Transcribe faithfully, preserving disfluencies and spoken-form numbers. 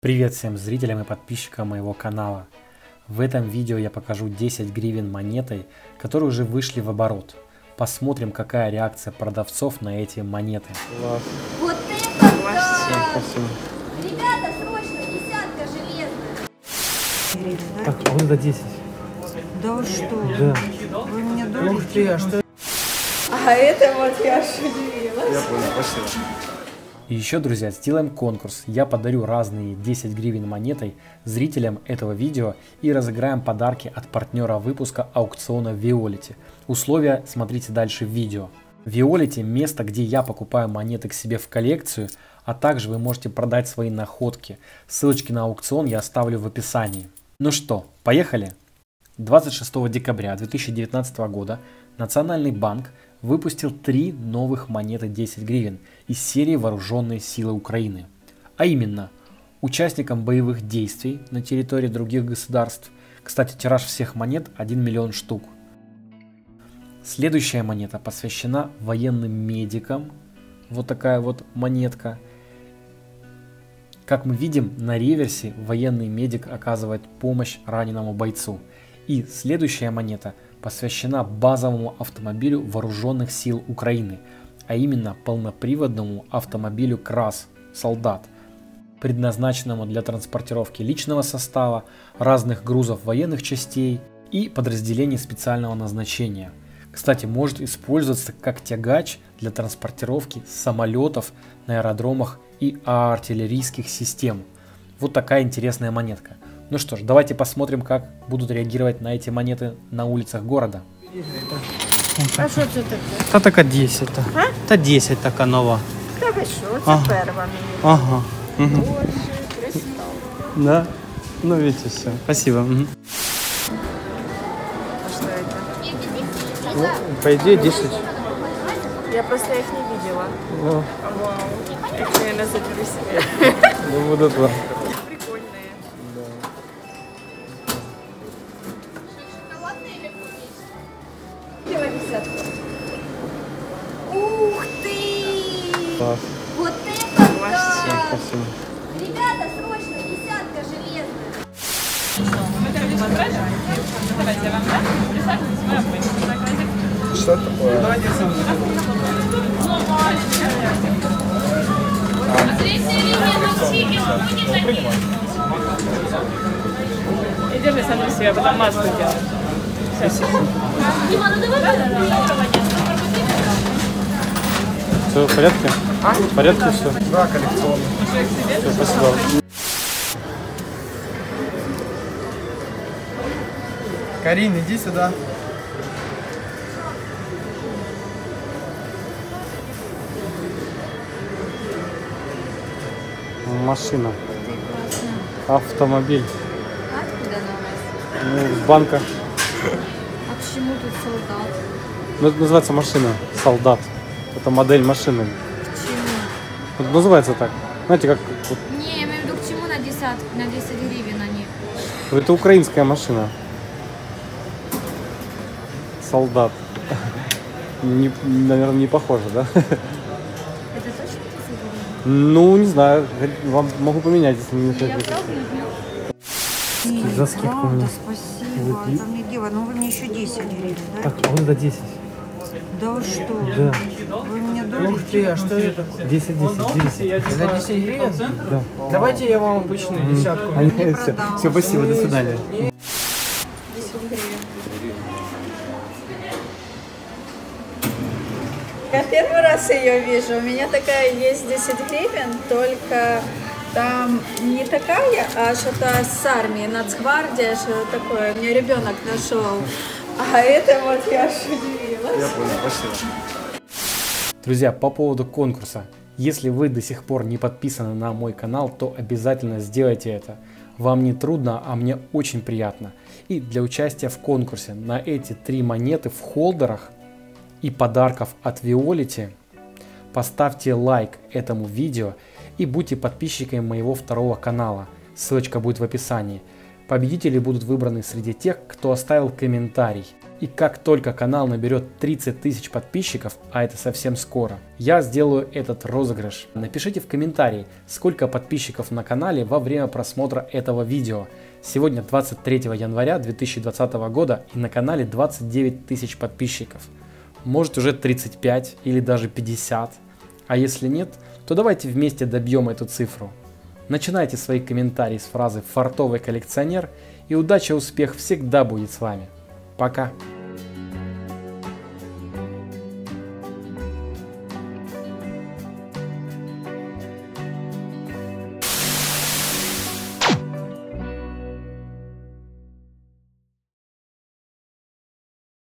Привет всем зрителям и подписчикам моего канала. В этом видео я покажу десять гривен монетой, которые уже вышли в оборот. Посмотрим, какая реакция продавцов на эти монеты. Класс. Вот это да! Спасибо. Ребята, срочно, десятка железная. Так, а вот это десять. Да вы что? Да. Вы меня думаете? Ух ты, а что? А это вот я аж удивилась. Я понял, спасибо. И еще, друзья, сделаем конкурс. Я подарю разные десять гривен монетой зрителям этого видео и разыграем подарки от партнера выпуска аукциона Violet. Условия смотрите дальше в видео. Violet – место, где я покупаю монеты к себе в коллекцию, а также вы можете продать свои находки. Ссылочки на аукцион я оставлю в описании. Ну что, поехали? двадцать шестого декабря две тысячи девятнадцатого года Национальный банк выпустил три новых монеты десять гривен из серии Вооруженные силы Украины. А именно, участникам боевых действий на территории других государств. Кстати, тираж всех монет один миллион штук. Следующая монета посвящена военным медикам. Вот такая вот монетка. Как мы видим, на реверсе военный медик оказывает помощь раненому бойцу. И следующая монета посвящена базовому автомобилю Вооруженных сил Украины, а именно полноприводному автомобилю КРАС «Солдат», предназначенному для транспортировки личного состава, разных грузов военных частей и подразделений специального назначения. Кстати, может использоваться как тягач для транспортировки самолетов на аэродромах и артиллерийских систем. Вот такая интересная монетка. Ну что ж, давайте посмотрим, как будут реагировать на эти монеты на улицах города. А що це таке? Та така десять. Та, А? та десять така нова. Та ви що? Це Ага. перва мені. Ага. Угу. Боже, кристал. Да. Ну видите, все. Спасибо. Угу. А что это? Ну, по идее десять. Я просто их не видела. Ну, Вау. Их, наверное, заберу себе. ну вот это. Прикольные. Делай десятку. Ух ты! Класс. Вот это Вообще. да! Спасибо. Ребята, срочно, десятка железная. Что это такое? И держи сам себе, потом маску делай. Все в порядке? А? В порядке все? Да, коллекционный. Все, спасибо. Карин, иди сюда. Машина. Автомобиль. Откуда она у вас? Ну, с банка. А к чему тут солдат? Ну, это называется машина. Солдат. Это модель машины. К чему? Вот называется так. Знаете, как вот, Не, я имею в виду, к чему на десятку, на десять гривен они? это украинская машина. Солдат. Не, наверное, не похоже, да? Это точно десять гривен? Ну, не знаю. Вам могу поменять, если не Я хотите. правда люблю. За скидку мне. Правда, спасибо. Вот. Там не дело. Ну вы мне еще десять гривен, да? Так, а вот это десять. Да вы что? Да. Вы меня Ух думаете? ты, а что это? десять, десять, десять. За десять гривен? Да. Давайте я вам обычную десятку. Они- Не все, продам. все, спасибо, до свидания. Я первый раз ее вижу. У меня такая есть десять гривен, только там не такая, а что-то с армии, нацгвардия, что-то такое. Мне ребенок нашел. А это вот я аж удивилась. Я понял, спасибо. Друзья, по поводу конкурса. Если вы до сих пор не подписаны на мой канал, то обязательно сделайте это. Вам не трудно, а мне очень приятно. И для участия в конкурсе на эти три монеты в холдерах и подарков от Violet поставьте лайк этому видео и будьте подписчиками моего второго канала. Ссылочка будет в описании. Победители будут выбраны среди тех, кто оставил комментарий. И как только канал наберет тридцать тысяч подписчиков, а это совсем скоро, я сделаю этот розыгрыш. Напишите в комментарии, сколько подписчиков на канале во время просмотра этого видео. Сегодня двадцать третьего января две тысячи двадцатого года и на канале двадцать девять тысяч подписчиков. Может уже тридцать пять или даже пятьдесят. А если нет, то давайте вместе добьем эту цифру. Начинайте свои комментарии с фразы «фартовый коллекционер», и удача и успех всегда будет с вами. Пока!